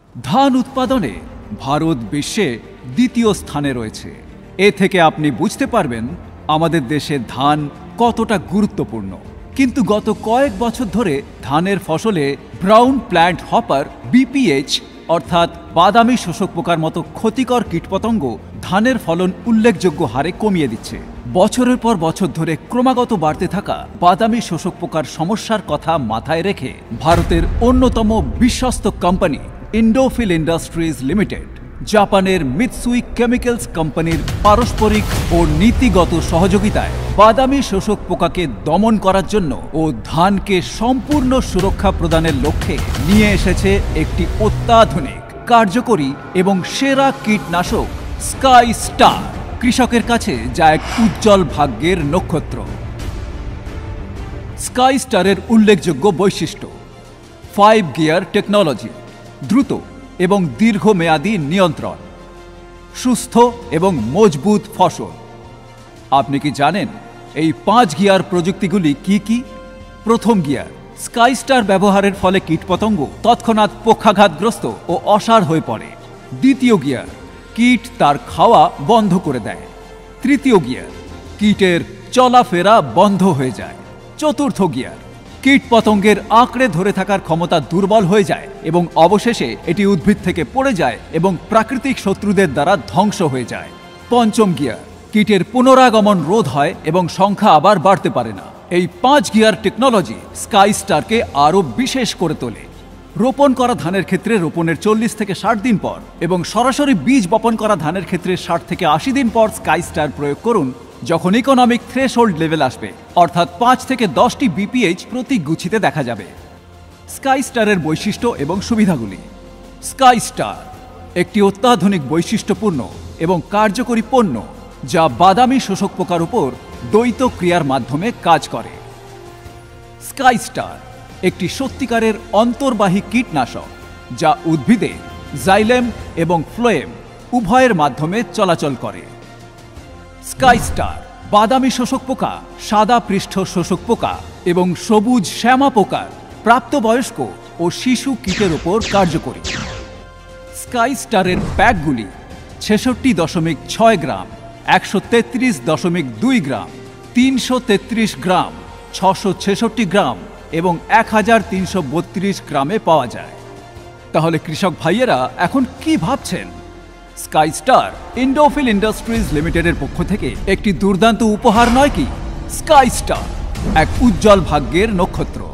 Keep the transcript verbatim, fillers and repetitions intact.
ধান উৎপাদনে ভারত বিশ্বে দ্বিতীয় স্থানে রয়েছে। এ থেকে আপনি বুঝতে পারবেন আমাদের দেশে ধান কতটা গুরুত্বপূর্ণ। কিন্তু গত কয়েক বছর ধরে ধানের ফসলে ব্রাউন প্ল্যান্ট হপার বিপিএইচ অর্থাৎ বাদামি শোষক পোকার মতো ক্ষতিকর কীটপতঙ্গ ধানের ফলন উল্লেখযোগ্য হারে কমিয়ে দিচ্ছে। বছরের পর বছর ধরে ক্রমাগত বাড়তে থাকা বাদামি শোষক পোকার সমস্যার কথা মাথায় রেখে ভারতের অন্যতম বিশ্বস্ত কোম্পানি ইন্ডোফিল ইন্ডাস্ট্রিজ লিমিটেড জাপানের মিৎসুই কেমিক্যালস কোম্পানির পারস্পরিক ও নীতিগত সহযোগিতায় বাদামি শোষক পোকাকে দমন করার জন্য ও ধানকে সম্পূর্ণ সুরক্ষা প্রদানের লক্ষ্যে নিয়ে এসেছে একটি অত্যাধুনিক, কার্যকরী এবং সেরা কীটনাশক স্কাই স্টার। কৃষকের কাছে যা এক উজ্জ্বল ভাগ্যের নক্ষত্র। স্কাই স্টারের উল্লেখযোগ্য বৈশিষ্ট্য: ফাইভ গিয়ার টেকনোলজি, দ্রুত এবং দীর্ঘমেয়াদী নিয়ন্ত্রণ, সুস্থ এবং মজবুত ফসল। আপনি কি জানেন এই পাঁচ গিয়ার প্রযুক্তিগুলি কি কি? প্রথম গিয়ার, স্কাই স্টার ব্যবহারের ফলে কীটপতঙ্গ তৎক্ষণাৎ পক্ষাঘাতগ্রস্ত ও অসাড় হয়ে পড়ে। দ্বিতীয় গিয়ার, কীট তার খাওয়া বন্ধ করে দেয়। তৃতীয় গিয়ার, কীটের চলাফেরা বন্ধ হয়ে যায়। চতুর্থ গিয়ার, কীটপতঙ্গের আঁকড়ে ধরে থাকার ক্ষমতা দুর্বল হয়ে যায় এবং অবশেষে এটি উদ্ভিদ থেকে পড়ে যায় এবং প্রাকৃতিক শত্রুদের দ্বারা ধ্বংস হয়ে যায়। পঞ্চম গিয়ার, কীটের পুনরাগমন রোধ হয় এবং সংখ্যা আবার বাড়তে পারে না। এই পাঁচ গিয়ার টেকনোলজি স্কাই স্টারকে আরও বিশেষ করে তোলে। রোপণ করা ধানের ক্ষেত্রে রোপণের চল্লিশ থেকে ষাট দিন পর এবং সরাসরি বীজ বপন করা ধানের ক্ষেত্রে ষাট থেকে আশি দিন পর স্কাই স্টার প্রয়োগ করুন, যখন ইকোনমিক থ্রেশহোল্ড লেভেল আসবে, অর্থাৎ পাঁচ থেকে দশটি বিপিএইচ প্রতি গুছিতে দেখা যাবে। স্কাই স্টারের বৈশিষ্ট্য এবং সুবিধাগুলি: স্কাই স্টার একটি অত্যাধুনিক বৈশিষ্ট্যপূর্ণ এবং কার্যকরী পণ্য যা বাদামি শোষক পোকার উপর দ্বৈত ক্রিয়ার মাধ্যমে কাজ করে। স্কাই স্টার একটি সত্যিকারের অন্তর্বাহী কীটনাশক যা উদ্ভিদে জাইলেম এবং ফ্লোয়েম উভয়ের মাধ্যমে চলাচল করে। স্কাই স্টার বাদামি শোষক পোকা, সাদা পৃষ্ঠ শোষক পোকা এবং সবুজ শ্যামা পোকার প্রাপ্তবয়স্ক ও শিশু কীটের ওপর কার্যকরী। স্কাই স্টারের প্যাকগুলি ছেষট্টি দশমিক ছয় গ্রাম, একশো তেত্রিশ দশমিক দুই গ্রাম, তিনশো তেত্রিশ গ্রাম, ছশো ছেষট্টি গ্রাম এবং এক হাজার তিনশো বত্রিশ গ্রামে পাওয়া যায়। তাহলে কৃষক ভাইয়েরা এখন কি ভাবছেন? স্কাই স্টার ইন্ডোফিল ইন্ডাস্ট্রিজ লিমিটেডের পক্ষ থেকে একটি দুর্দান্ত উপহার নয় কি? স্কাই স্টার এক উজ্জ্বল ভাগ্যের নক্ষত্র।